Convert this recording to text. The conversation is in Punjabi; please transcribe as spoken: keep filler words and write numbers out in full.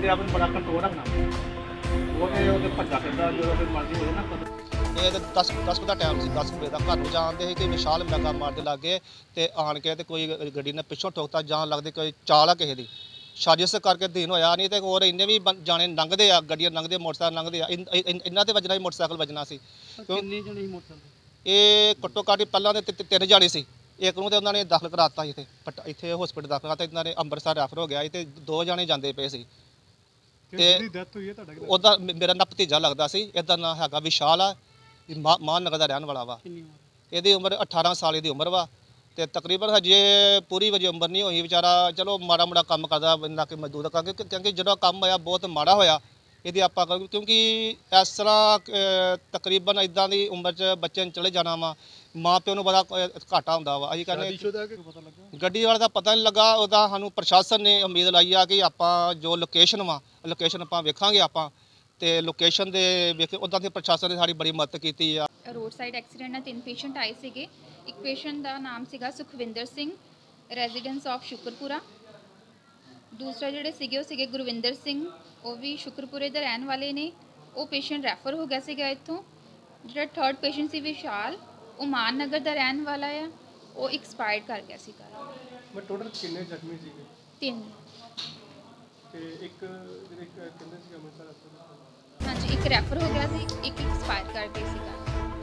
अपने आप में बड़ा कंट्रोल रखना वो तो भज्जा फिरदा जो मर्जी हो ना ਇਹ ਤਾਂ ਦਸ ਦਸ ਦਾ ਟਾਈਮ ਸੀ ਦਸ ਵਜੇ ਦਾ ਘਰ ਨੂੰ ਜਾਣਦੇ ਸੀ ਕਿ ਵਿਸ਼ਾਲ ਮੇਰਾ ਕੰਮ ਮਾਰਦੇ ਲੱਗੇ ਤੇ ਆਣ ਕੇ ਤੇ ਕੋਈ ਗੱਡੀ ਨੇ ਪਿੱਛੋਂ ਠੋਕਤਾ ਜਾਣ ਲੱਗਦੇ ਕੋਈ ਚਾਲ ਆ ਕਿਸੇ ਦੀ ਸਾਜ਼ਿਸ਼ ਕਰਕੇ ਦਿਨ ਹੋਇਆ ਨਹੀਂ ਤੇ ਹੋਰ ਇੰਨੇ ਵੀ ਜਾਣੇ ਲੰਘਦੇ ਆ ਗੱਡੀਆਂ ਲੰਘਦੇ ਮੋਟਰਸਾਈਕਲ ਲੰਘਦੇ ਆ ਇਹਨਾਂ ਤੇ ਵੱਜਣਾ ਹੀ ਮੋਟਰਸਾਈਕਲ ਵੱਜਣਾ ਸੀ ਕਿੰਨੇ ਜਣੇ ਸੀ ਮੋਟਰਸਾਈਕਲ ਇਹ ਘੱਟੋ ਘੱਟ ਪਹਿਲਾਂ ਦੇ ਤਿੰਨ ਜਾਣੇ ਸੀ ਇੱਕ ਨੂੰ ਤੇ ਉਹਨਾਂ ਨੇ ਦਾਖਲ ਕਰਾਤਾ ਸੀ ਇੱਥੇ ਇੱਥੇ ਹਸਪੀਟਲ ਦਾਖਲ ਕਰਾਤਾ ਇਹਨਾਂ ਨੇ ਅੰਮ੍ਰਿਤਸਰ ਰੈਫਰ ਹੋ ਗਿਆ ਸੀ ਤੇ ਦੋ ਜਾਣੇ ਜਾਂਦੇ ਪਏ ਸੀ ਤੇ ਡੈਥ ਹੋਈ ਹੈ ਤੁਹਾਡਾ ਉਹਦਾ ਮੇਰਾ ਨਾ ਭਤੀਜਾ ਲੱਗਦਾ ਸੀ ਇਹਦਾ ਨਾਂ ਹੈਗਾ ਵਿਸ਼ਾਲ ਆ ਮਾਨ ਨਗਰ ਦਾ ਰਹਿਣ ਵਾਲਾ ਵਾ ਇਹਦੀ ਉਮਰ ਅਠਾਰਾਂ ਸਾਲ ਦੀ ਉਮਰ ਵਾ ਤੇ ਤਕਰੀਬਨ ਹਜੇ ਪੂਰੀ ਵਜੇ ਉਮਰ ਨਹੀਂ ਹੋਈ ਵਿਚਾਰਾ ਚਲੋ ਮਾੜਾ ਮੋੜਾ ਕੰਮ ਕਰਦਾ ਨਾ ਕਿ ਮਜ਼ਦੂਰ ਕਰਕੇ ਕਿਉਂਕਿ ਜਦੋਂ ਕੰਮ ਹੋਇਆ ਬਹੁਤ ਮਾੜਾ ਹੋਇਆ ਇਹਦੀ ਆਪਾਂ ਕਿਉਂਕਿ ਇਸ ਤਰ੍ਹਾਂ ਤਕਰੀਬਨ ਇਦਾਂ ਦੀ ਉਮਰ 'ਚ ਬੱਚੇ ਨੂੰ ਚਲੇ ਜਾਣਾ ਵਾ ਮਾਂ ਪਿਓ ਨੂੰ ਬੜਾ ਘਾਟਾ ਹੁੰਦਾ ਵਾ ਅਸੀਂ ਕਹਿੰਦੇ ਗੱਡੀ ਵਾਲੇ ਦਾ ਪਤਾ ਨਹੀਂ ਲੱਗਾ ਉਹਦਾ ਸਾਨੂੰ ਪ੍ਰਸ਼ਾਸਨ ਨੇ ਉਮੀਦ ਲਾਈ ਆ ਕਿ ਆਪਾਂ ਜੋ ਲੋਕੇਸ਼ਨ ਵਾ ਲੋਕੇਸ਼ਨ ਆਪਾਂ ਵੇਖਾਂਗੇ ਆਪਾਂ ਤੇ ਲੋਕੇਸ਼ਨ ਦੇ ਵੇਖ ਉਦਾਂ ਦੇ ਪ੍ਰਸ਼ਾਸਨ ਨੇ ਸਾਡੀ ਬੜੀ ਮਦਦ ਕੀਤੀ ਆ। ਰੋਡ ਸਾਈਡ ਐਕਸੀਡੈਂਟ ਨਾਲ ਤਿੰਨ ਪੇਸ਼ੈਂਟ ਆਏ ਸੀਗੇ। ਇੱਕ ਪੇਸ਼ੈਂਟ ਦਾ ਨਾਮ ਸੀਗਾ ਸੁਖਵਿੰਦਰ ਸਿੰਘ ਰੈਜ਼ੀਡੈਂਸ ਆਫ ਸ਼ੁਕਰਪੁਰਾ। ਦੂਸਰਾ ਜਿਹੜੇ ਸੀਗੇ ਉਹ ਸੀਗੇ ਗੁਰਵਿੰਦਰ ਸਿੰਘ ਉਹ ਵੀ ਸ਼ੁਕਰਪੁਰੇ ਦੇ ਰਹਿਣ ਵਾਲੇ ਨੇ ਉਹ ਪੇਸ਼ੈਂਟ ਰੈਫਰ ਹੋ ਗਿਆ ਸੀਗਾ ਇੱਥੋਂ। ਜਿਹੜਾ ਥਰਡ ਪੇਸ਼ੈਂਟ ਸੀ ਵਿਸ਼ਾਲ ਉਹ ਮਾਨ ਨਗਰ ਦਾ ਰਹਿਣ ਵਾਲਾ ਆ ਉਹ ਐਕਸਪਾਇਰ ਕਰ ਗਿਆ ਸੀਗਾ। ਮੈਂ ਟੋਟਲ ਕਿੰਨੇ ਜ਼ਖਮੀ ਸੀਗੇ? ਤਿੰਨ। ਤੇ ਇੱਕ ਜਿਹੜੇ ਕਹਿੰਦੇ ਸੀ ਅੰਮ੍ਰਿਤਸਰ ਹਾਂਜੀ ਇੱਕ ਰੈਫਰ ਹੋ ਗਿਆ ਸੀ ਇੱਕ ਐਕਸਪਾਇਰ ਕਰ ਗਿਆ ਸੀਗਾ।